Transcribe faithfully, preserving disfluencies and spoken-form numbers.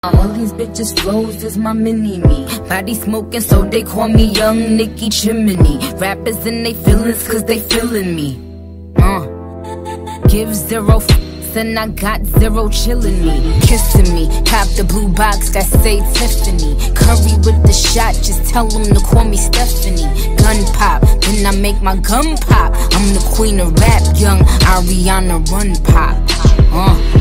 All these bitches flows is my mini-me. Body smoking so they call me Young Nicki Chimney. Rappers in they feelings cause they feeling me. Uh, give zero f and I got zero chillin' me. Kissing me, cop the blue box that say Tiffany. Curry with the shot, just tell them to call me Stephanie. Gun pop, then I make my gun pop. I'm the queen of rap, young Ariana Run Pop. Uh